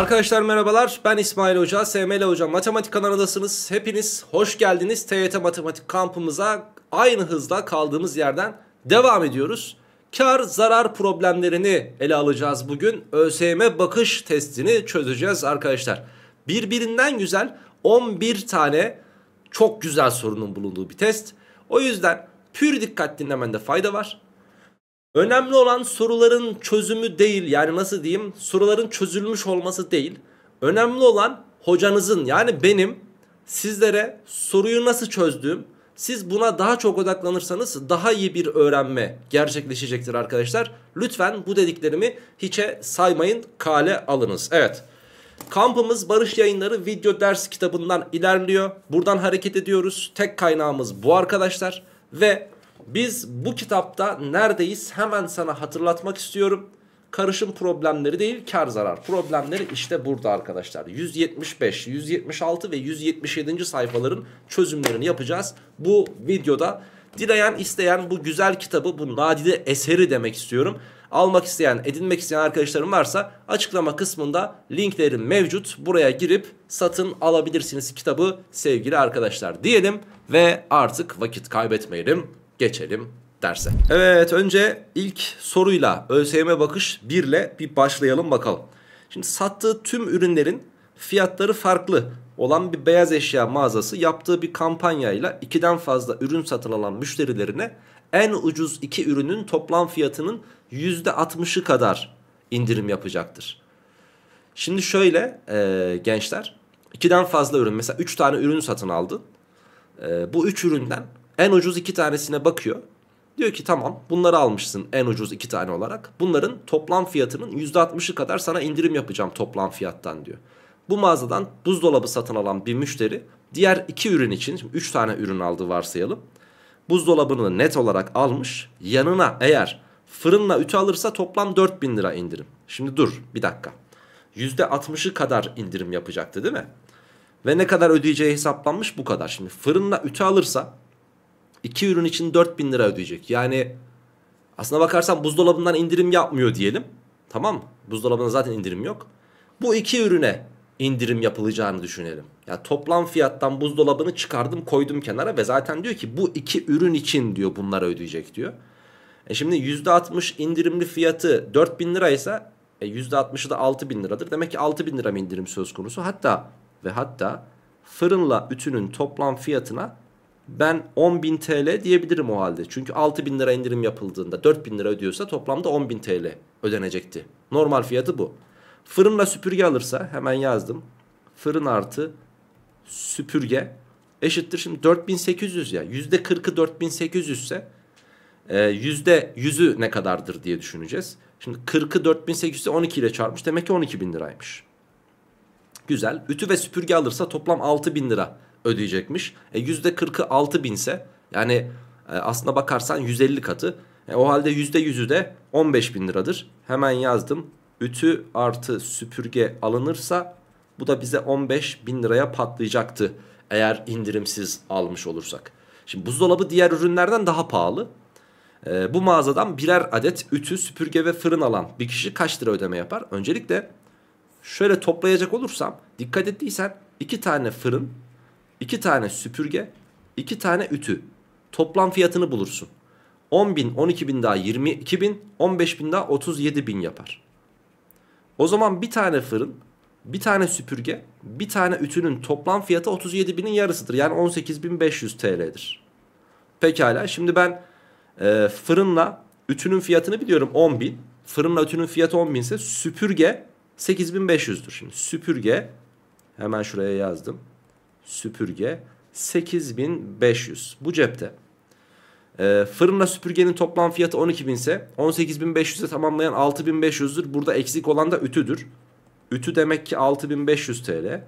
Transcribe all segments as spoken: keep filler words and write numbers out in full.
Arkadaşlar merhabalar, ben İsmail Hoca, S M L Hoca Matematik kanalındasınız. Hepiniz hoş geldiniz. T Y T Matematik kampımıza aynı hızla kaldığımız yerden devam ediyoruz. Kar zarar problemlerini ele alacağız bugün. ÖSYM bakış testini çözeceğiz arkadaşlar. Birbirinden güzel on bir tane çok güzel sorunun bulunduğu bir test. O yüzden pür dikkat dinlemende fayda var. Önemli olan soruların çözümü değil, yani nasıl diyeyim, soruların çözülmüş olması değil. Önemli olan hocanızın, yani benim sizlere soruyu nasıl çözdüğüm. Siz buna daha çok odaklanırsanız daha iyi bir öğrenme gerçekleşecektir arkadaşlar. Lütfen bu dediklerimi hiçe saymayın, kale alınız. Evet, kampımız Barış Yayınları video ders kitabından ilerliyor. Buradan hareket ediyoruz. Tek kaynağımız bu arkadaşlar. Ve biz bu kitapta neredeyiz? Hemen sana hatırlatmak istiyorum. Karışım problemleri değil, kar zarar problemleri işte burada arkadaşlar. yüz yetmiş beş, yüz yetmiş altı ve yüz yetmiş yedinci sayfaların çözümlerini yapacağız bu videoda. Dileyen, isteyen bu güzel kitabı, bu nadide eseri demek istiyorum, almak isteyen, edinmek isteyen arkadaşlarım varsa açıklama kısmında linklerim mevcut. Buraya girip satın alabilirsiniz kitabı sevgili arkadaşlar diyelim ve artık vakit kaybetmeyelim. Geçelim derse. Evet, önce ilk soruyla ÖSYM bakış bir ile bir başlayalım bakalım. Şimdi sattığı tüm ürünlerin fiyatları farklı olan bir beyaz eşya mağazası yaptığı bir kampanyayla ikiden fazla ürün satın alan müşterilerine en ucuz iki ürünün toplam fiyatının yüzde altmışı kadar indirim yapacaktır. Şimdi şöyle e, gençler, ikiden fazla ürün, mesela üç tane ürün satın aldın. E, bu üç üründen en ucuz iki tanesine bakıyor. Diyor ki tamam, bunları almışsın en ucuz iki tane olarak. Bunların toplam fiyatının yüzde altmışı kadar sana indirim yapacağım toplam fiyattan diyor. Bu mağazadan buzdolabı satın alan bir müşteri diğer iki ürün için, şimdi üç tane ürün aldığı varsayalım, buzdolabını net olarak almış. Yanına eğer fırınla ütü alırsa toplam dört bin lira indirim. Şimdi dur bir dakika. yüzde altmışı kadar indirim yapacaktı değil mi? Ve ne kadar ödeyeceği hesaplanmış, bu kadar. Şimdi fırınla ütü alırsa İki ürün için dört bin lira ödeyecek. Yani aslına bakarsan buzdolabından indirim yapmıyor diyelim. Tamam mı? Buzdolabında zaten indirim yok. Bu iki ürüne indirim yapılacağını düşünelim. Yani toplam fiyattan buzdolabını çıkardım, koydum kenara ve zaten diyor ki bu iki ürün için diyor bunları ödeyecek diyor. E şimdi yüzde altmış indirimli fiyatı dört bin liraysa e yüzde altmışı da altı bin liradır. Demek ki altı bin lira mı indirim söz konusu? Hatta ve hatta fırınla ütünün toplam fiyatına ben on bin T L diyebilirim o halde. Çünkü altı bin lira indirim yapıldığında dört bin lira ödüyorsa toplamda on bin T L ödenecekti. Normal fiyatı bu. Fırınla süpürge alırsa hemen yazdım. Fırın artı süpürge eşittir. Şimdi dört bin sekiz yüz ya. yüzde kırkı dört bin sekiz yüz ise e, yüzde yüzü ne kadardır diye düşüneceğiz. Şimdi kırkı dört bin sekiz yüz ise on iki ile çarpmış. Demek ki on iki bin liraymış. Güzel. Ütü ve süpürge alırsa toplam altı bin lira ödeyecekmiş. E yüzde kırkı altı bin ise yani e, aslına bakarsan yüz elli katı. E, o halde yüzde yüzü de on beş bin liradır. Hemen yazdım. Ütü artı süpürge alınırsa bu da bize on beş bin liraya patlayacaktı. Eğer indirimsiz almış olursak. Şimdi buzdolabı diğer ürünlerden daha pahalı. E, bu mağazadan birer adet ütü, süpürge ve fırın alan bir kişi kaç lira ödeme yapar? Öncelikle şöyle toplayacak olursam, dikkat ettiysen iki tane fırın, İki tane süpürge, iki tane ütü. Toplam fiyatını bulursun. on bin, on iki bin daha yirmi iki bin, on beş bin daha otuz yedi bin yapar. O zaman bir tane fırın, bir tane süpürge, bir tane ütünün toplam fiyatı otuz yedi binin yarısıdır. Yani on sekiz bin beş yüz T L'dir. Pekala, şimdi ben e, fırınla ütünün fiyatını biliyorum, on bin. Fırınla ütünün fiyatı on bin ise süpürge sekiz bin beş yüzdür. Şimdi süpürge, hemen şuraya yazdım. Süpürge sekiz bin beş yüz bu cepte. Ee, fırınla süpürgenin toplam fiyatı on iki bin ise on sekiz bin beş yüze tamamlayan altı bin beş yüzdür. Burada eksik olan da ütüdür. Ütü demek ki altı bin beş yüz T L.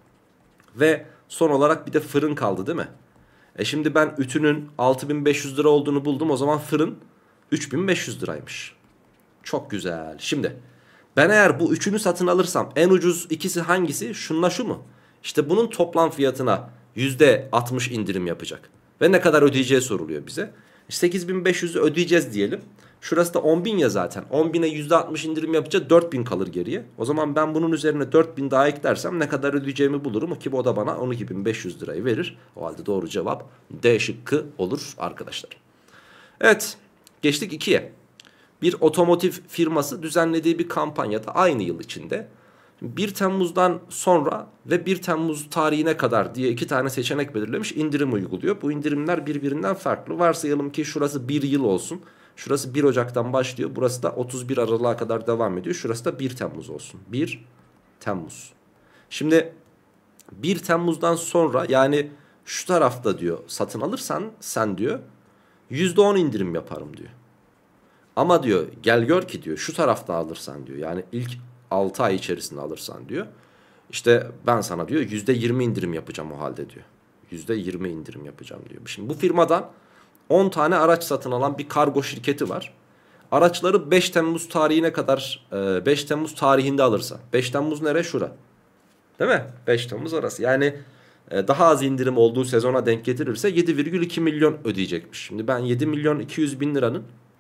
Ve son olarak bir de fırın kaldı değil mi? E şimdi ben ütünün altı bin beş yüz lira olduğunu buldum. O zaman fırın üç bin beş yüz liraymış. Çok güzel. Şimdi ben eğer bu üçünü satın alırsam en ucuz ikisi hangisi? Şunla şu mu? İşte bunun toplam fiyatına yüzde altmış indirim yapacak. Ve ne kadar ödeyeceği soruluyor bize. sekiz bin beş yüzü ödeyeceğiz diyelim. Şurası da on bin ya zaten. on bine yüzde altmış indirim yapınca dört bin kalır geriye. O zaman ben bunun üzerine dört bin daha eklersem ne kadar ödeyeceğimi bulurum ki o da bana on iki bin beş yüz lirayı verir. O halde doğru cevap D şıkkı olur arkadaşlar. Evet, geçtik ikiye. Bir otomotiv firması düzenlediği bir kampanyada aynı yıl içinde bir Temmuz'dan sonra ve bir Temmuz tarihine kadar diye iki tane seçenek belirlemiş, indirim uyguluyor. Bu indirimler birbirinden farklı. Varsayalım ki şurası bir yıl olsun. Şurası bir Ocak'tan başlıyor. Burası da otuz bir Aralık'a kadar devam ediyor. Şurası da bir Temmuz olsun. bir Temmuz. Şimdi bir Temmuz'dan sonra, yani şu tarafta diyor satın alırsan sen diyor yüzde on indirim yaparım diyor. Ama diyor gel gör ki diyor şu tarafta alırsan diyor, yani ilk altı ay içerisinde alırsan diyor, İşte ben sana diyor yüzde yirmi indirim yapacağım o halde diyor. yüzde yirmi indirim yapacağım diyor. Şimdi bu firmadan on tane araç satın alan bir kargo şirketi var. Araçları beş Temmuz tarihine kadar, beş Temmuz tarihinde alırsa. beş Temmuz nere? Şura. Değil mi? beş Temmuz arası. Yani daha az indirim olduğu sezona denk getirirse yedi virgül iki milyon ödeyecekmiş. Şimdi ben yedi milyon iki yüz bin liranın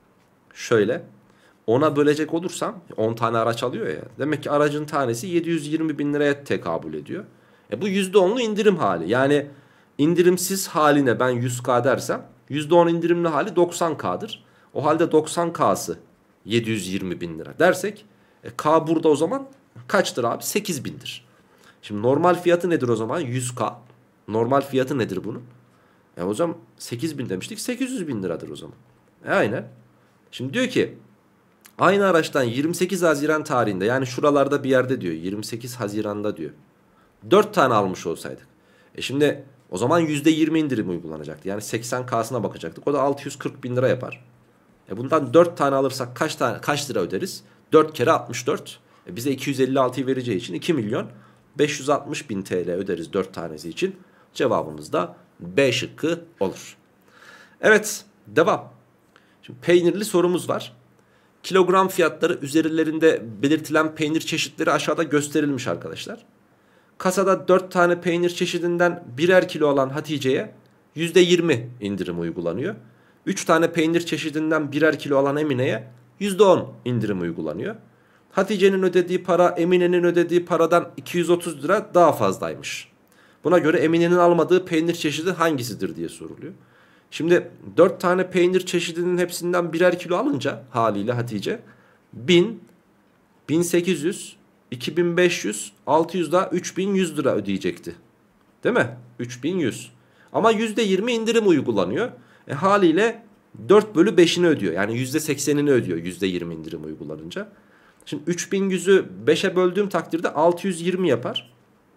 şöyle ona bölecek olursam, on tane araç alıyor ya, demek ki aracın tanesi yedi yüz yirmi bin liraya tekabül ediyor. E bu yüzde onlu indirim hali. Yani indirimsiz haline ben yüz K dersem yüzde on indirimli hali doksan K'dır. O halde doksan K'sı yedi yüz yirmi bin lira dersek e, K burada o zaman kaçtır abi? sekiz bindir. Şimdi normal fiyatı nedir o zaman? yüz K. Normal fiyatı nedir bunun? E o zaman sekiz bin demiştik, sekiz yüz bin liradır o zaman. E aynen. Şimdi diyor ki aynı araçtan yirmi sekiz Haziran tarihinde, yani şuralarda bir yerde diyor, yirmi sekiz Haziran'da diyor, dört tane almış olsaydık. E şimdi o zaman yüzde yirmi indirim uygulanacaktı. Yani seksen K'sına bakacaktık. O da altı yüz kırk bin lira yapar. E bundan dört tane alırsak kaç tane kaç lira öderiz? dört kere altmış dört. E bize iki yüz elli altıyı vereceği için iki milyon beş yüz altmış bin T L öderiz dört tanesi için. Cevabımız da B şıkkı olur. Evet, devam. Şimdi peynirli sorumuz var. Kilogram fiyatları üzerlerinde belirtilen peynir çeşitleri aşağıda gösterilmiş arkadaşlar. Kasada dört tane peynir çeşidinden birer kilo alan Hatice'ye yüzde yirmi indirim uygulanıyor. üç tane peynir çeşidinden birer kilo alan Emine'ye yüzde on indirim uygulanıyor. Hatice'nin ödediği para Emine'nin ödediği paradan iki yüz otuz lira daha fazlaymış. Buna göre Emine'nin almadığı peynir çeşidi hangisidir diye soruluyor. Şimdi dört tane peynir çeşidinin hepsinden birer kilo alınca haliyle Hatice bin, bin sekiz yüz, iki bin beş yüz, altı yüz daha üç bin yüz lira ödeyecekti. Değil mi? üç bin yüz. Ama yüzde yirmi indirim uygulanıyor. E haliyle dört bölü beşini ödüyor. Yani yüzde seksenini ödüyor yüzde yirmi indirim uygulanınca. Şimdi üç bin yüzü beşe böldüğüm takdirde altı yüz yirmi yapar.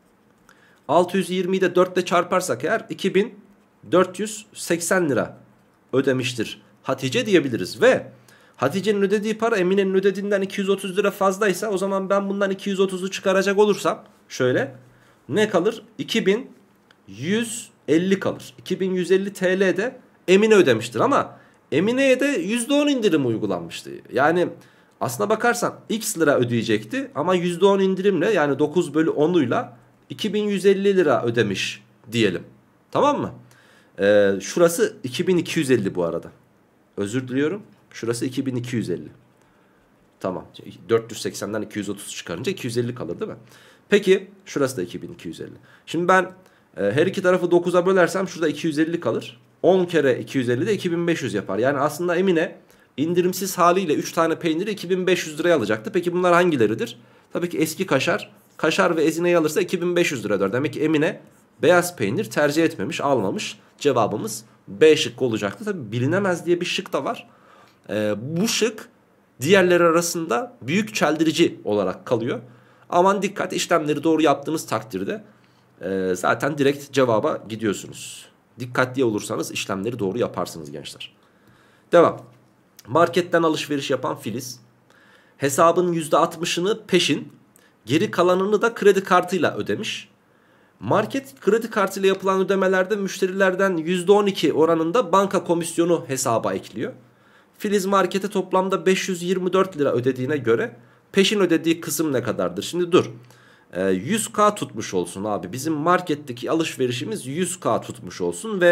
altı yüz yirmiyi de dört ile çarparsak eğer iki bin dört yüz seksen lira ödemiştir Hatice diyebiliriz. Ve Hatice'nin ödediği para Emine'nin ödediğinden iki yüz otuz lira fazlaysa o zaman ben bundan iki yüz otuzu çıkaracak olursam şöyle ne kalır? iki bin yüz elli kalır. iki bin yüz elli T L de Emine ödemiştir ama Emine'ye de yüzde on indirim uygulanmıştı. Yani aslına bakarsan X lira ödeyecekti ama yüzde on indirimle, yani dokuz bölü onuyla iki bin yüz elli lira ödemiş diyelim. Tamam mı? Ee, şurası iki bin iki yüz elli bu arada. Özür diliyorum. Şurası iki bin iki yüz elli. Tamam. dört yüz seksenden iki yüz otuz çıkarınca iki yüz elli kalır değil mi? Peki şurası da iki bin iki yüz elli. Şimdi ben e, her iki tarafı dokuza bölersem şurada iki yüz elli kalır. on kere iki yüz elli de iki bin beş yüz yapar. Yani aslında Emine indirimsiz haliyle üç tane peyniri iki bin beş yüz liraya alacaktı. Peki bunlar hangileridir? Tabii ki eski kaşar. Kaşar ve ezineyi alırsa iki bin beş yüz lira öder. Demek ki Emine beyaz peynir tercih etmemiş, almamış. Cevabımız B şıkkı olacaktı. Tabii bilinemez diye bir şık da var. Ee, bu şık diğerleri arasında büyük çeldirici olarak kalıyor. Aman dikkat, işlemleri doğru yaptığınız takdirde e, zaten direkt cevaba gidiyorsunuz. Dikkatli olursanız işlemleri doğru yaparsınız gençler. Devam. Marketten alışveriş yapan Filiz hesabın yüzde altmışını peşin, geri kalanını da kredi kartıyla ödemiş. Market kredi kartıyla yapılan ödemelerde müşterilerden yüzde on iki oranında banka komisyonu hesaba ekliyor. Filiz markete toplamda beş yüz yirmi dört lira ödediğine göre peşin ödediği kısım ne kadardır? Şimdi dur. Ee, yüz K tutmuş olsun abi. Bizim marketteki alışverişimiz yüz K tutmuş olsun ve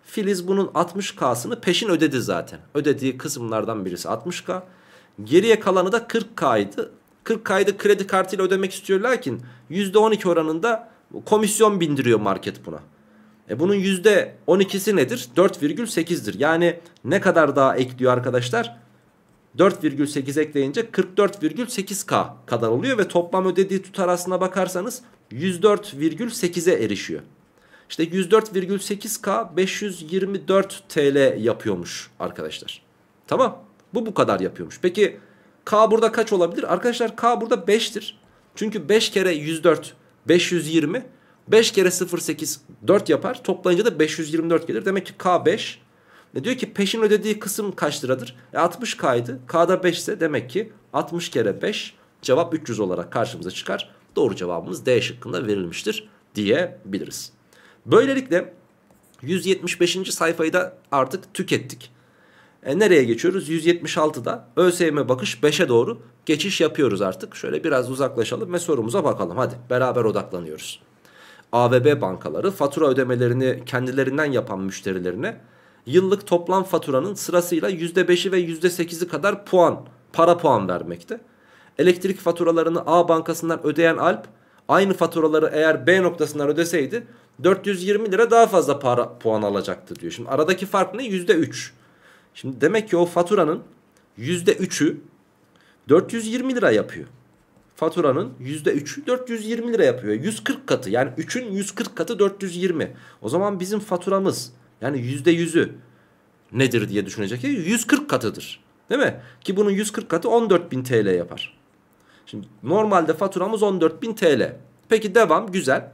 Filiz bunun altmış K'sını peşin ödedi zaten. Ödediği kısımlardan birisi altmış K. Geriye kalanı da kırk K'ydı. kırk K'yı kredi kartıyla ödemek istiyor, lakin yüzde on iki oranında komisyon bindiriyor market buna. E bunun yüzde on ikisi nedir? dört virgül sekizdir. Yani ne kadar daha ekliyor arkadaşlar? dört virgül sekiz ekleyince kırk dört virgül sekiz K kadar oluyor ve toplam ödediği tutar aslına bakarsanız yüz dört virgül sekize erişiyor. İşte yüz dört virgül sekiz K beş yüz yirmi dört T L yapıyormuş arkadaşlar. Tamam, bu bu kadar yapıyormuş. Peki K burada kaç olabilir? Arkadaşlar K burada beştir. Çünkü beş kere yüz dört beş yüz yirmi, beş kere sıfır virgül sekiz dört yapar. Toplayınca da beş yüz yirmi dört gelir. Demek ki K beş. E diyor ki peşin ödediği kısım kaç liradır? E altmış K'ydı. K'da beş ise demek ki altmış kere beş, cevap üç yüz olarak karşımıza çıkar. Doğru cevabımız D şıkkında verilmiştir diyebiliriz. Böylelikle yüz yetmiş beşinci sayfayı da artık tükettik. E nereye geçiyoruz? yüz yetmiş altıda ÖSYM bakış beşe doğru geçiş yapıyoruz artık. Şöyle biraz uzaklaşalım ve sorumuza bakalım. Hadi beraber odaklanıyoruz. A ve B bankaları fatura ödemelerini kendilerinden yapan müşterilerine yıllık toplam faturanın sırasıyla yüzde beşi ve yüzde sekizi kadar puan, para puan vermekte. Elektrik faturalarını A bankasından ödeyen Alp aynı faturaları eğer B noktasından ödeseydi dört yüz yirmi lira daha fazla para puan alacaktı diyor. Şimdi aradaki fark ne? yüzde üç. Şimdi demek ki o faturanın yüzde üçü dört yüz yirmi lira yapıyor. Faturanın yüzde üçü dört yüz yirmi lira yapıyor. yüz kırk katı, yani üçün yüz kırk katı dört yüz yirmi. O zaman bizim faturamız, yani yüzde yüzü nedir diye düşünecek. yüz kırk katıdır. Değil mi? Ki bunun yüz kırk katı on dört bin T L yapar. Şimdi normalde faturamız on dört bin T L. Peki devam, güzel.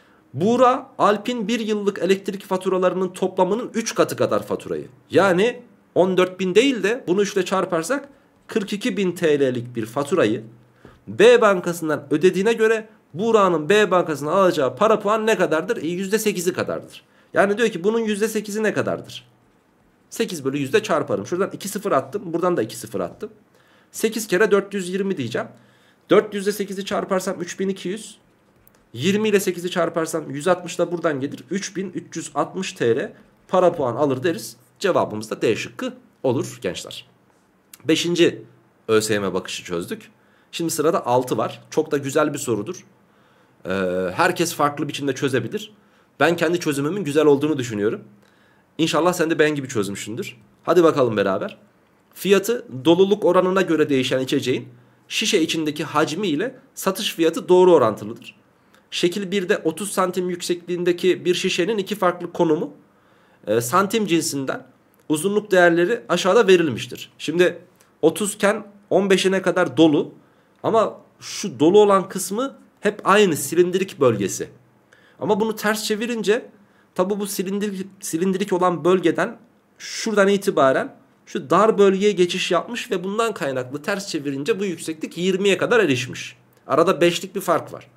Buğra Alp'in bir yıllık elektrik faturalarının toplamının üç katı kadar faturayı. Yani on dört bin değil de bunu üç ile çarparsak kırk iki bin T L'lik bir faturayı B bankasından ödediğine göre Buğra'nın B bankasından alacağı para puan ne kadardır? E, yüzde sekizi kadardır. Yani diyor ki bunun yüzde sekizi ne kadardır? sekiz bölü yüzde çarparım. Şuradan iki sıfır attım. Buradan da iki sıfır attım. sekiz kere dört yüz yirmi diyeceğim. dört yüz ile sekizi çarparsam üç bin iki yüz. yirmi ile sekizi çarparsam yüz altmış da buradan gelir. üç bin üç yüz altmış T L para puan alır deriz. Cevabımız da D şıkkı olur gençler. Beşinci ÖSYM bakışı çözdük. Şimdi sırada altı var. Çok da güzel bir sorudur. Ee, herkes farklı biçimde çözebilir. Ben kendi çözümümün güzel olduğunu düşünüyorum. İnşallah sen de ben gibi çözmüşsündür. Hadi bakalım beraber. Fiyatı doluluk oranına göre değişen içeceğin şişe içindeki hacmi ile satış fiyatı doğru orantılıdır. Şekil birde otuz santim yüksekliğindeki bir şişenin iki farklı konumu e, santim cinsinden uzunluk değerleri aşağıda verilmiştir. Şimdi otuz iken on beşine kadar dolu, ama şu dolu olan kısmı hep aynı silindirik bölgesi. Ama bunu ters çevirince tabi bu silindirik, silindirik olan bölgeden şuradan itibaren şu dar bölgeye geçiş yapmış ve bundan kaynaklı ters çevirince bu yükseklik yirmiye kadar erişmiş. Arada beşlik bir fark var.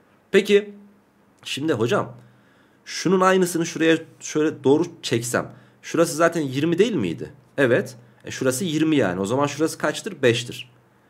Peki şimdi hocam şunun aynısını şuraya şöyle doğru çeksem, şurası zaten yirmi değil miydi? Evet. E şurası yirmi yani. O zaman şurası kaçtır? beştir.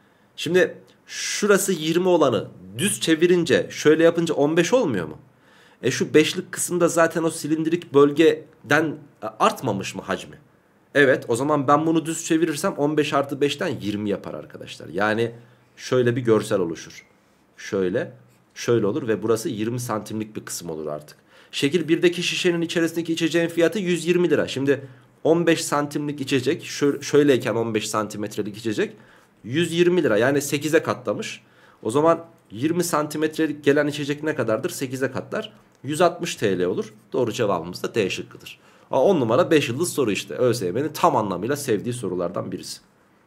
Şimdi şurası yirmi olanı düz çevirince şöyle yapınca on beş olmuyor mu? E şu beşlik kısımda zaten o silindirik bölgeden artmamış mı hacmi? Evet, o zaman ben bunu düz çevirirsem on beş artı beşten yirmi yapar arkadaşlar. Yani şöyle bir görsel oluşur. Şöyle, şöyle olur ve burası yirmi santimlik bir kısım olur artık. Şekil birdeki şişenin içerisindeki içeceğin fiyatı yüz yirmi lira. Şimdi on beş santimlik içecek, şöyleyken on beş santimetrelik içecek yüz yirmi lira, yani sekize katlamış. O zaman yirmi santimetrelik gelen içecek ne kadardır? sekize katlar. yüz altmış T L olur. Doğru cevabımız da D şıkkıdır. on numara beş yıldız soru işte. ÖSYM'nin tam anlamıyla sevdiği sorulardan birisi.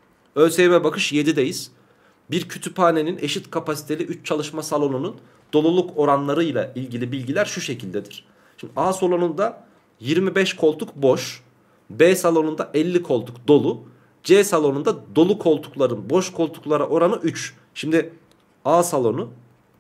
ÖSYM bakış yedideyiz. Bir kütüphanenin eşit kapasiteli üç çalışma salonunun doluluk oranlarıyla ilgili bilgiler şu şekildedir. Şimdi A salonunda yirmi beş koltuk boş, B salonunda elli koltuk dolu, C salonunda dolu koltukların boş koltuklara oranı üç. Şimdi A salonu,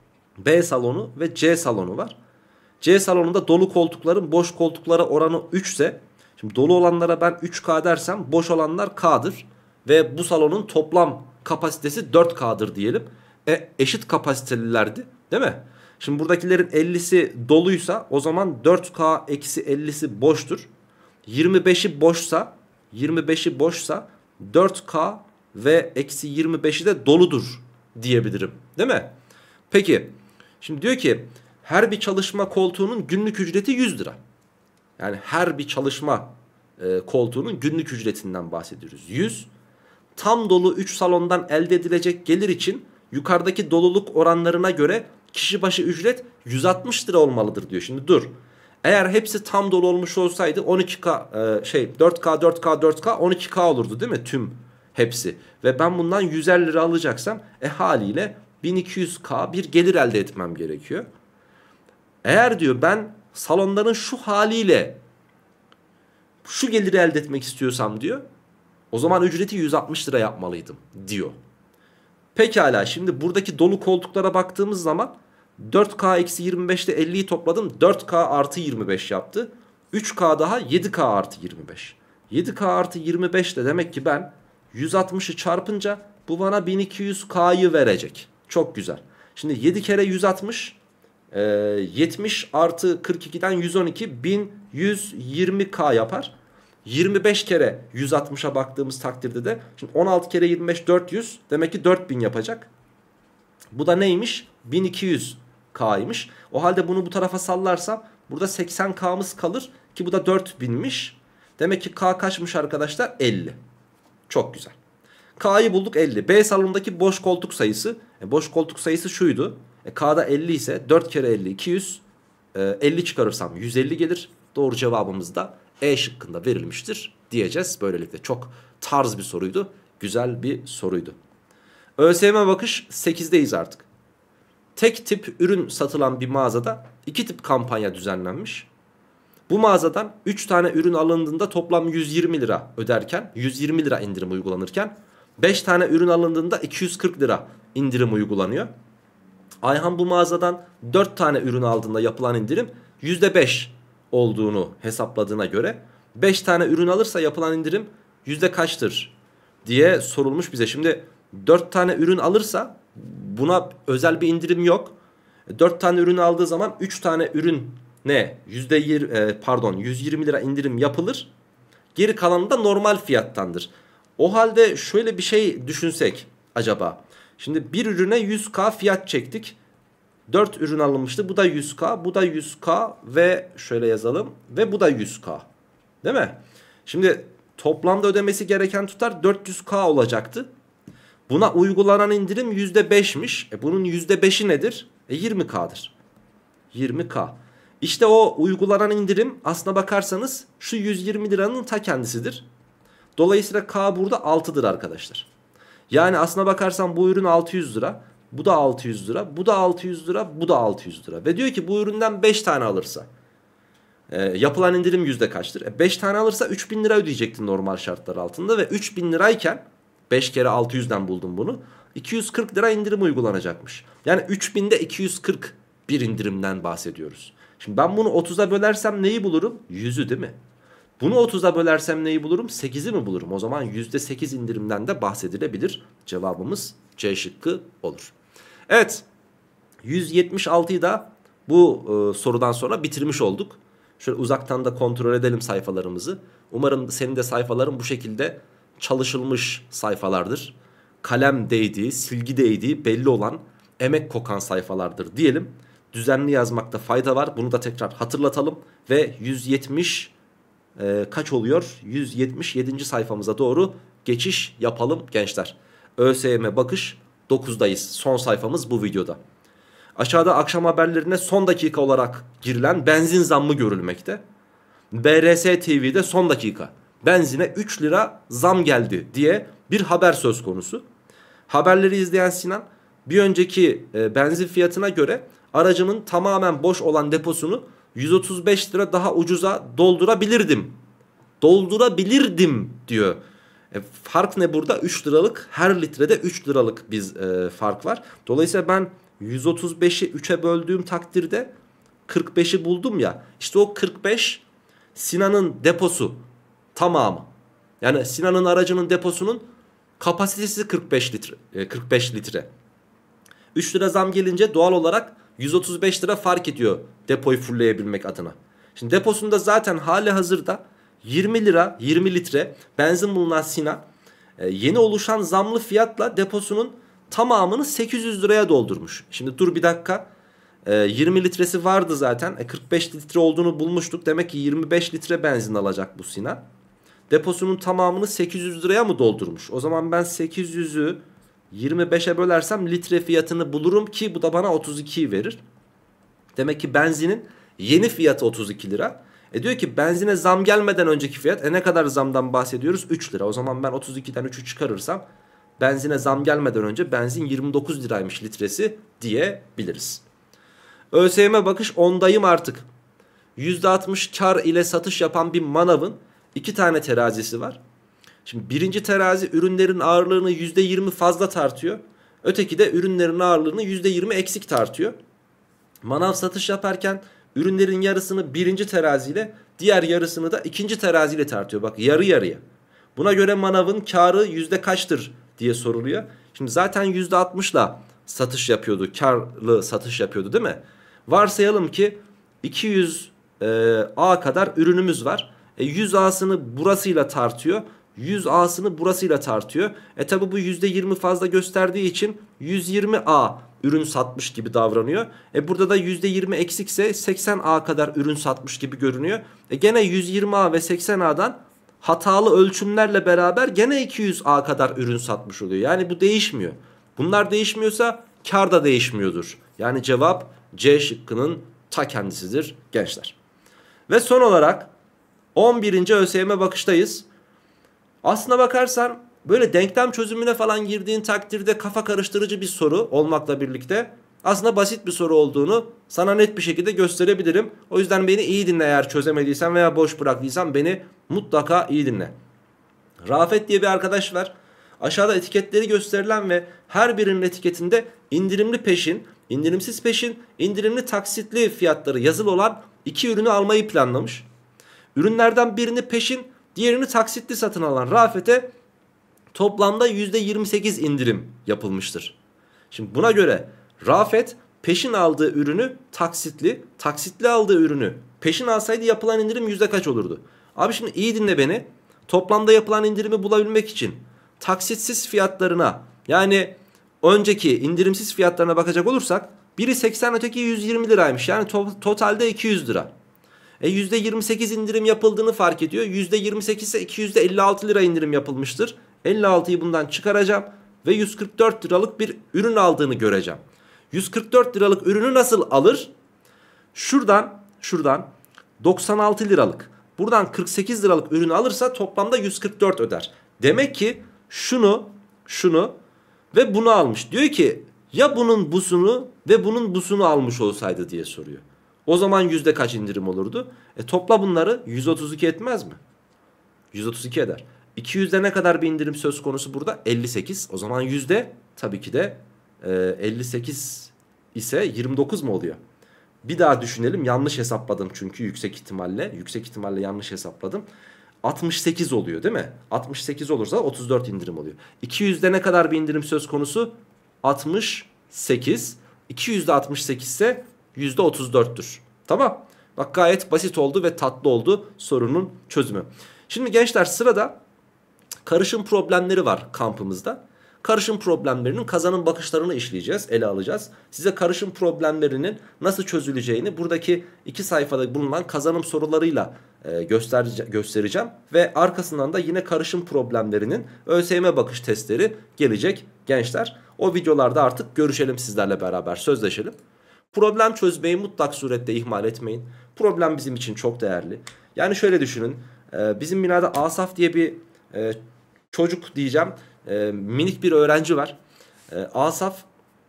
B salonu ve C salonu var. C salonunda dolu koltukların boş koltuklara oranı üç ise, şimdi dolu olanlara ben üç K dersem boş olanlar K'dır. Ve bu salonun toplam kapasitesi dört K'dır diyelim. E, eşit kapasitelilerdi değil mi? Şimdi buradakilerin ellisi doluysa o zaman dört K eksi ellisi boştur. yirmi beşi boşsa yirmi beşi boşsa dört K ve eksi yirmi beşi de doludur diyebilirim. Değil mi? Peki şimdi diyor ki her bir çalışma koltuğunun günlük ücreti yüz lira. Yani her bir çalışma e, koltuğunun günlük ücretinden bahsediyoruz. yüz. Tam dolu üç salondan elde edilecek gelir için yukarıdaki doluluk oranlarına göre kişi başı ücret yüz altmış lira olmalıdır diyor. Şimdi dur. Eğer hepsi tam dolu olmuş olsaydı on iki K e, şey dört K dört K dört K on iki K olurdu değil mi tüm hepsi. Ve ben bundan yüz elli lira alacaksam e haliyle bin iki yüz K bir gelir elde etmem gerekiyor. Eğer diyor ben salonların şu haliyle şu geliri elde etmek istiyorsam diyor, o zaman ücreti yüz altmış lira yapmalıydım diyor. Pekala şimdi buradaki dolu koltuklara baktığımız zaman dört K eksi yirmi beş ile elliyi topladım. dört K artı yirmi beş yaptı. üç K daha yedi K artı yirmi beş. yedi K artı yirmi beş de demek ki ben yüz altmışı çarpınca bu bana bin iki yüz K'yı verecek. Çok güzel. Şimdi yedi kere yüz altmış e, yetmiş artı kırk ikiden yüz on iki bin yüz yirmi K yapar. yirmi beş kere yüz altmışa baktığımız takdirde de şimdi on altı kere yirmi beş dört yüz demek ki dört bin yapacak. Bu da neymiş? bin iki yüz K'ymış. O halde bunu bu tarafa sallarsam burada seksen K'mız kalır ki bu da dört binmiş. Demek ki K kaçmış arkadaşlar? elli. Çok güzel. K'yı bulduk elli. B salonundaki boş koltuk sayısı. E boş koltuk sayısı şuydu. E K'da elli ise dört kere elli iki yüz. E elli çıkarırsam yüz elli gelir. Doğru cevabımız da E şıkkında verilmiştir diyeceğiz. Böylelikle çok tarz bir soruydu. Güzel bir soruydu. ÖSYM bakış sekizdeyiz artık. Tek tip ürün satılan bir mağazada iki tip kampanya düzenlenmiş. Bu mağazadan üç tane ürün alındığında toplam yüz yirmi lira öderken, yüz yirmi lira indirim uygulanırken beş tane ürün alındığında iki yüz kırk lira indirim uygulanıyor. Ayhan bu mağazadan dört tane ürün aldığında yapılan indirim yüzde beş olduğunu hesapladığına göre beş tane ürün alırsa yapılan indirim yüzde kaçtır diye sorulmuş bize. Şimdi dört tane ürün alırsa buna özel bir indirim yok. dört tane ürün aldığı zaman üç tane ürün ne? Yüzde yirmi, pardon yüz yirmi lira indirim yapılır. Geri kalanı da normal fiyattandır. O halde şöyle bir şey düşünsek acaba. Şimdi bir ürüne yüz K fiyat çektik. dört ürün alınmıştı. Bu da yüz K, bu da yüz K ve şöyle yazalım ve bu da yüz K. Değil mi? Şimdi toplamda ödemesi gereken tutar dört yüz K olacaktı. Buna uygulanan indirim yüzde beşmiş. E bunun yüzde beşi nedir? E yirmi K'dır. yirmi K. İşte o uygulanan indirim aslına bakarsanız şu yüz yirmi liranın ta kendisidir. Dolayısıyla K burada altıdır arkadaşlar. Yani aslına bakarsan bu ürün altı yüz lira. Bu da altı yüz lira. Bu da altı yüz lira. Bu da altı yüz lira. Ve diyor ki bu üründen beş tane alırsa e, yapılan indirim yüzde kaçtır? E beş tane alırsa üç bin lira ödeyecektin normal şartlar altında. Ve üç bin lirayken beş kere altı yüzden buldum bunu. iki yüz kırk lira indirim uygulanacakmış. Yani üç binde iki yüz kırk bir indirimden bahsediyoruz. Şimdi ben bunu otuza bölersem neyi bulurum? yüzü değil mi? Bunu otuza bölersem neyi bulurum? sekizi mi bulurum? O zaman yüzde sekiz indirimden de bahsedilebilir. Cevabımız C şıkkı olur. Evet, yüz yetmiş altıyı da bu e, sorudan sonra bitirmiş olduk. Şöyle uzaktan da kontrol edelim sayfalarımızı. Umarım senin de sayfaların bu şekilde çalışılmış sayfalardır. Kalem değdiği, silgi değdiği belli olan, emek kokan sayfalardır diyelim. Düzenli yazmakta fayda var. Bunu da tekrar hatırlatalım. Ve yüz yetmiş e, kaç oluyor? yüz yetmiş yedinci sayfamıza doğru geçiş yapalım gençler. ÖSYM bakış dokuzdayız. Son sayfamız bu videoda. Aşağıda akşam haberlerine son dakika olarak girilen benzin zammı görülmekte. B R S T V'de son dakika benzine üç lira zam geldi diye bir haber söz konusu. Haberleri izleyen Sinan bir önceki e, benzin fiyatına göre aracımın tamamen boş olan deposunu yüz otuz beş lira daha ucuza doldurabilirdim. Doldurabilirdim diyor. E, fark ne burada? üç liralık, her litrede üç liralık bir e, fark var. Dolayısıyla ben yüz otuz beşi üçe böldüğüm takdirde kırk beşi buldum ya. İşte o kırk beş Sinan'ın deposu tamamı. Yani Sinan'ın aracının deposunun kapasitesi kırk beş litre. E, kırk beş litre. üç lira zam gelince doğal olarak yüz otuz beş lira fark ediyor depoyu fullleyebilmek adına. Şimdi deposunda zaten hali hazırda yirmi lira yirmi litre benzin bulunan Sinan e, yeni oluşan zamlı fiyatla deposunun tamamını sekiz yüz liraya doldurmuş. Şimdi dur bir dakika. E, yirmi litresi vardı zaten. E, kırk beş litre olduğunu bulmuştuk. Demek ki yirmi beş litre benzin alacak bu Sinan. Deposunun tamamını sekiz yüz liraya mı doldurmuş? O zaman ben sekiz yüzü yirmi beşe bölersem litre fiyatını bulurum ki bu da bana otuz ikiyi verir. Demek ki benzinin yeni fiyatı otuz iki lira. E diyor ki benzine zam gelmeden önceki fiyat. E ne kadar zamdan bahsediyoruz? üç lira. O zaman ben otuz ikiden üçü çıkarırsam benzine zam gelmeden önce benzin yirmi dokuz liraymış litresi diyebiliriz. ÖSYM bakış ondayım artık. yüzde altmış kar ile satış yapan bir manavın iki tane terazisi var. Şimdi birinci terazi ürünlerin ağırlığını yüzde yirmi fazla tartıyor. Öteki de ürünlerin ağırlığını yüzde yirmi eksik tartıyor. Manav satış yaparken ürünlerin yarısını birinci teraziyle, diğer yarısını da ikinci teraziyle tartıyor. Bak, yarı yarıya. Buna göre manavın karı yüzde kaçtır diye soruluyor. Şimdi zaten yüzde altmışla satış yapıyordu. Karlı satış yapıyordu değil mi? Varsayalım ki iki yüz A kadar ürünümüz var. E yüz A'sını burasıyla tartıyor. yüz A'sını burasıyla tartıyor. E tabi bu yüzde yirmi fazla gösterdiği için yüz yirmi A ürün satmış gibi davranıyor. E burada da yüzde yirmi eksikse seksen A kadar ürün satmış gibi görünüyor. E gene yüz yirmi A ve seksen A'dan hatalı ölçümlerle beraber gene iki yüz A kadar ürün satmış oluyor. Yani bu değişmiyor. Bunlar değişmiyorsa kar da değişmiyordur. Yani cevap C şıkkının ta kendisidir gençler. Ve son olarak on birinci ÖSYM bakıştayız. Aslına bakarsan böyle denklem çözümüne falan girdiğin takdirde kafa karıştırıcı bir soru olmakla birlikte aslında basit bir soru olduğunu sana net bir şekilde gösterebilirim. O yüzden beni iyi dinle, eğer çözemediysen veya boş bıraktıysan beni mutlaka iyi dinle. Rafet diye bir arkadaş var. Aşağıda etiketleri gösterilen ve her birinin etiketinde indirimli peşin, indirimsiz peşin, indirimli taksitli fiyatları yazılı olan iki ürünü almayı planlamış. Ürünlerden birini peşin, diğerini taksitli satın alan Rafet'e toplamda yüzde yirmi sekiz indirim yapılmıştır. Şimdi buna göre Rafet peşin aldığı ürünü taksitli, taksitli aldığı ürünü peşin alsaydı yapılan indirim yüzde kaç olurdu? Abi şimdi iyi dinle beni. Toplamda yapılan indirimi bulabilmek için taksitsiz fiyatlarına, yani önceki indirimsiz fiyatlarına bakacak olursak biri seksen, öteki yüz yirmi liraymış. Yani to totalde iki yüz lira. E yüzde yirmi sekiz indirim yapıldığını fark ediyor. yüzde yirmi sekiz ise iki yüz elli altı lira indirim yapılmıştır. elli altıyı bundan çıkaracağım ve yüz kırk dört liralık bir ürün aldığını göreceğim. yüz kırk dört liralık ürünü nasıl alır? Şuradan, şuradan doksan altı liralık, buradan kırk sekiz liralık ürünü alırsa toplamda yüz kırk dört öder. Demek ki şunu, şunu ve bunu almış. Diyor ki ya bunun busunu ve bunun busunu almış olsaydı diye soruyor. O zaman yüzde kaç indirim olurdu? E topla bunları, yüz otuz iki etmez mi? yüz otuz iki eder. iki yüzde ne kadar bir indirim söz konusu burada? elli sekiz. O zaman yüzde tabii ki de e, elli sekiz ise yirmi dokuz mu oluyor? Bir daha düşünelim. Yanlış hesapladım çünkü yüksek ihtimalle. Yüksek ihtimalle yanlış hesapladım. altmış sekiz oluyor değil mi? altmış sekiz olursa otuz dört indirim oluyor. iki yüzde ne kadar bir indirim söz konusu? altmış sekiz. iki yüzde altmış sekiz ise yüzde otuz dörttür. Tamam. Bak, gayet basit oldu ve tatlı oldu sorunun çözümü. Şimdi gençler, sırada karışım problemleri var kampımızda. Karışım problemlerinin kazanım bakışlarını işleyeceğiz, ele alacağız. Size karışım problemlerinin nasıl çözüleceğini buradaki iki sayfada bulunan kazanım sorularıyla e, gösterece göstereceğim. Ve arkasından da yine karışım problemlerinin ÖSYM bakış testleri gelecek gençler. O videolarda artık görüşelim, sizlerle beraber sözleşelim. Problem çözmeyi mutlak surette ihmal etmeyin. Problem bizim için çok değerli. Yani şöyle düşünün. E, bizim binada Asaf diye bir e, çocuk diyeceğim. E, minik bir öğrenci var. E, Asaf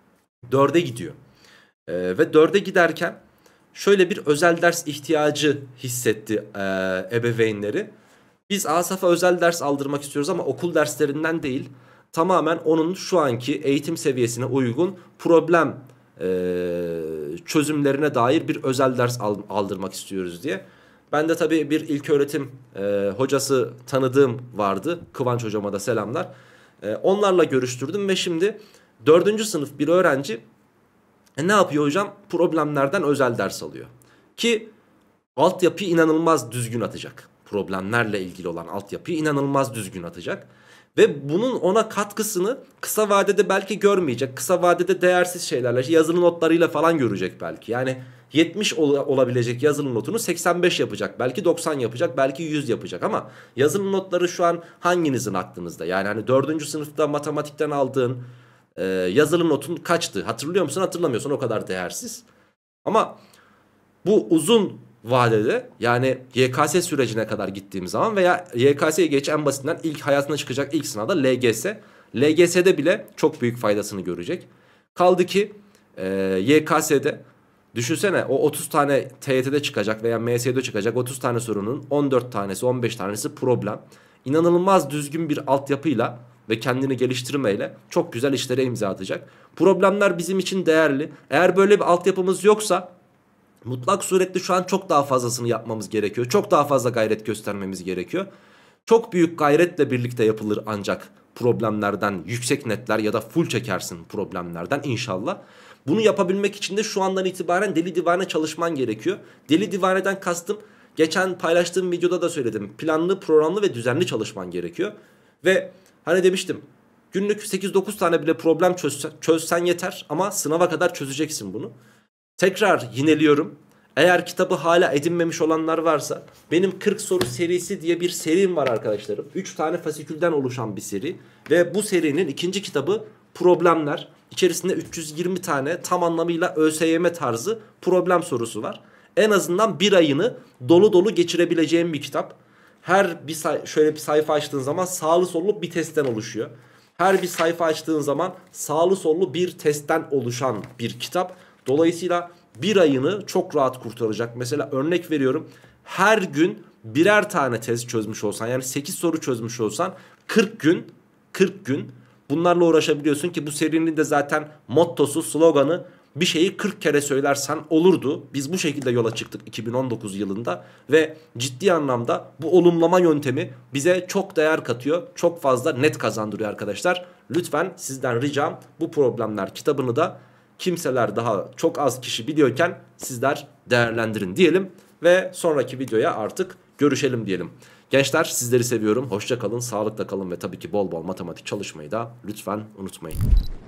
dörde gidiyor. E, ve dörde giderken şöyle bir özel ders ihtiyacı hissetti e, ebeveynleri. Biz Asaf'a özel ders aldırmak istiyoruz ama okul derslerinden değil. Tamamen onun şu anki eğitim seviyesine uygun problem e, çözümlerine dair bir özel ders aldırmak istiyoruz diye. Ben de tabii bir ilköğretim e, hocası tanıdığım vardı. Kıvanç hocama da selamlar. E, onlarla görüştürdüm ve şimdi dördüncü sınıf bir öğrenci e, ne yapıyor hocam? Problemlerden özel ders alıyor. Ki altyapıyı inanılmaz düzgün atacak. problemlerle ilgili olan altyapıyı inanılmaz düzgün atacak. Ve bunun ona katkısını kısa vadede belki görmeyecek. Kısa vadede değersiz şeylerle, yazılı notlarıyla falan görecek belki. Yani yetmiş ol olabilecek yazılı notunu seksen beş yapacak. Belki doksan yapacak, belki yüz yapacak. Ama yazılı notları şu an hanginizin aklınızda? Yani hani dördüncü sınıfta matematikten aldığın e, yazılı notun kaçtı? Hatırlıyor musun? Hatırlamıyorsun, o kadar değersiz. Ama bu uzun vadede, yani Y K S sürecine kadar gittiğim zaman veya Y K S'ye geç, en basitinden ilk hayatına çıkacak ilk sınavda L G S. L G S'de bile çok büyük faydasını görecek. Kaldı ki e, Y K S'de düşünsene, o otuz tane T Y T'de çıkacak veya M S Y'de çıkacak otuz tane sorunun on dört tanesi on beş tanesi problem. İnanılmaz düzgün bir altyapıyla ve kendini geliştirmeyle çok güzel işlere imza atacak. Problemler bizim için değerli. Eğer böyle bir altyapımız yoksa mutlak surette şu an çok daha fazlasını yapmamız gerekiyor. Çok daha fazla gayret göstermemiz gerekiyor. Çok büyük gayretle birlikte yapılır ancak problemlerden yüksek netler ya da full çekersin problemlerden inşallah. Bunu yapabilmek için de şu andan itibaren deli divane çalışman gerekiyor. Deli divaneden kastım, geçen paylaştığım videoda da söyledim. Planlı, programlı ve düzenli çalışman gerekiyor. Ve hani demiştim, günlük sekiz dokuz tane bile problem çözsen, çözsen yeter ama sınava kadar çözeceksin bunu. Tekrar yineliyorum. Eğer kitabı hala edinmemiş olanlar varsa, benim kırk soru serisi diye bir serim var arkadaşlarım. üç tane fasikülden oluşan bir seri. Ve bu serinin ikinci kitabı Problemler. İçerisinde üç yüz yirmi tane tam anlamıyla ÖSYM tarzı problem sorusu var. En azından bir ayını dolu dolu geçirebileceğim bir kitap. Her bir şöyle bir sayfa açtığın zaman sağlı sollu bir testten oluşuyor. Her bir sayfa açtığın zaman sağlı sollu bir testten oluşan bir kitap. Dolayısıyla bir ayını çok rahat kurtaracak. Mesela örnek veriyorum, her gün birer tane test çözmüş olsan, yani sekiz soru çözmüş olsan kırk gün kırk gün bunlarla uğraşabiliyorsun ki bu serinin de zaten mottosu, sloganı bir şeyi kırk kere söylersen olurdu. Biz bu şekilde yola çıktık iki bin on dokuz yılında ve ciddi anlamda bu olumlama yöntemi bize çok değer katıyor. Çok fazla net kazandırıyor arkadaşlar. Lütfen sizden ricam, bu Problemler kitabını da kimseler, daha çok az kişi biliyorken sizler değerlendirin diyelim ve sonraki videoya artık görüşelim diyelim. Gençler, sizleri seviyorum. Hoşça kalın, sağlıkla kalın ve tabii ki bol bol matematik çalışmayı da lütfen unutmayın.